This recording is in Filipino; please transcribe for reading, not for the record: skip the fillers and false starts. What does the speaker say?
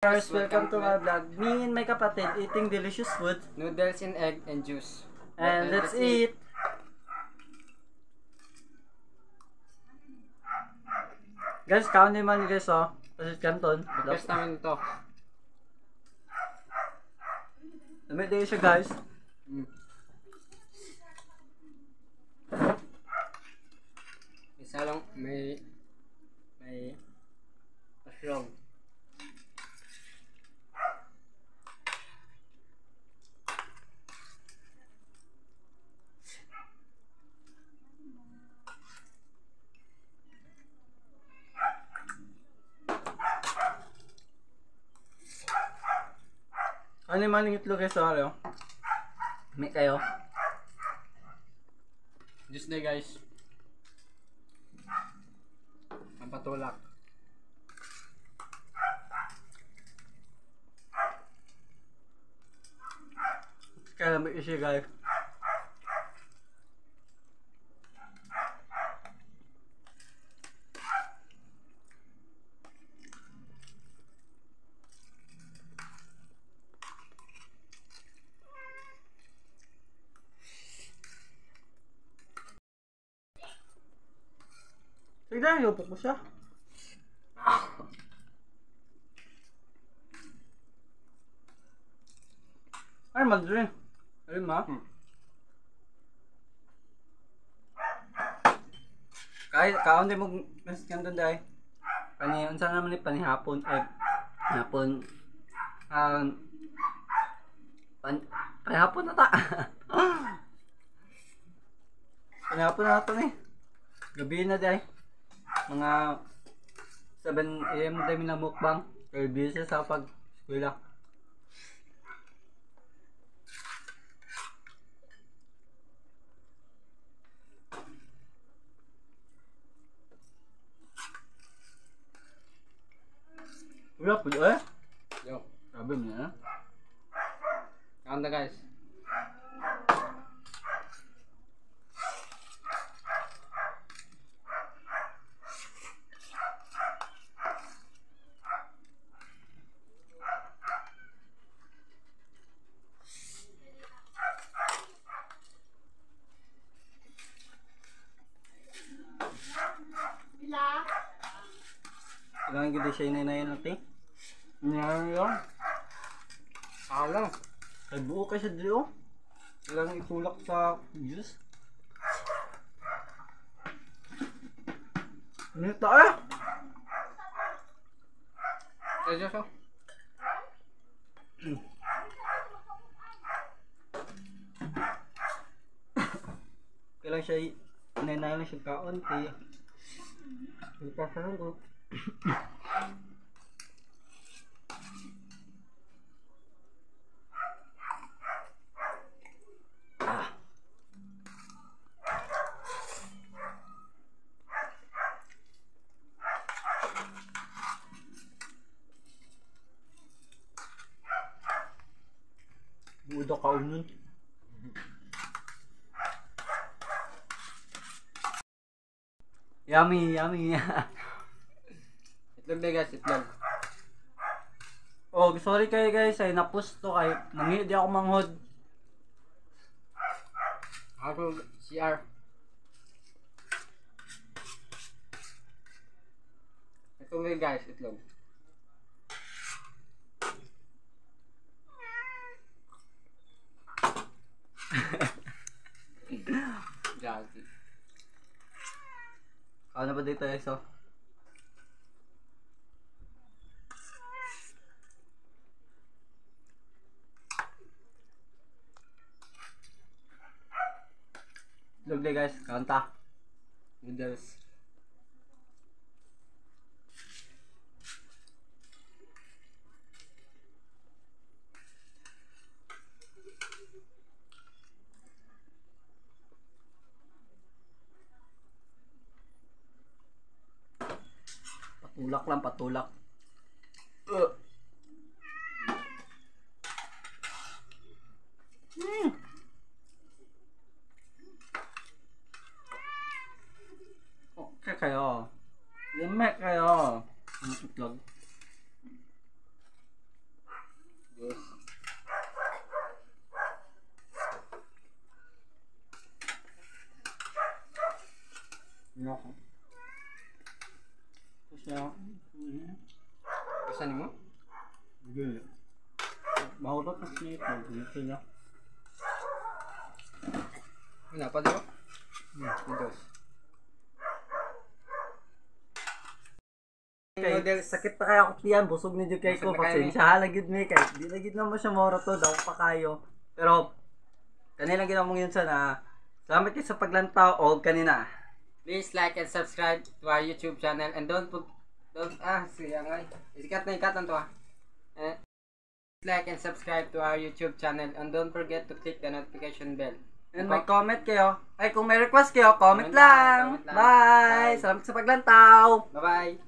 viewers, welcome to my vlog. Me and my kapatid eating delicious food. Noodles and egg and juice. And let's eat. Guys, kaon naman guys oh. Pancit Canton. Best namin ito. Lamig din siya guys. Isa lang may mushroom. Ano yung maling itlog guys oh? May kayo. Juice na guys. Ang patulak. Kaya lamig siya guys. Tignan, lupok mo siya. Ay, madre. Ayun ma. Kahit kaon din mo mas kanton dai. Unsa naman ni panihapon ay hapon panihapon na ta. Panihapon na to ni. Gabi na dai. Mga 7 AM na tayo na mukbang. Pero busy sa pag-eskwela. Wala po eh. Yo. Sabi mo na. Kanta guys. Kailangan ganda siya inayin natin. Ngayon yun. Alam. Ay buo ka siya dito. Kailangan itulak sa juice. Ano tayo? Kaya siya. Kailangan siya inayin lang siya kaon. Kaya ipasarang ko. Budo ka unon. Yummy, yummy. Itlog na guys, itlog. Oh, sorry kayo guys, ay napusto kay nangi di ako manghod. Ako CR. Itlog na guys, itlog. Jazzy. Ano ba dito guys oh? Look there guys, kanta. Noodles. Patulak lang, patulak. Okay kayo. Limek kayo. Ang itlog. Nako. Kasi Kasan mo? Hindi. Mahulot na snake. Dito na. Kenapa dulu? Noodles. Kay sakit pa kaya ako tiyan, busog na jud kay ko. Busog na kayo, Pasensya lagid mi kay. Di lagid na mo siya moro to daw pa kayo. Pero kanila ginamong yun sa na. Salamat kayo sa paglantaw o kanina. Please like and subscribe to our YouTube channel and don't siya nga. Isikat na ikat to ah. Like and subscribe to our YouTube channel and don't forget to click the notification bell. And may comment kayo. Ay, kung may request kayo, comment lang. Comment lang. Bye! Salamat sa paglantaw. Bye-bye.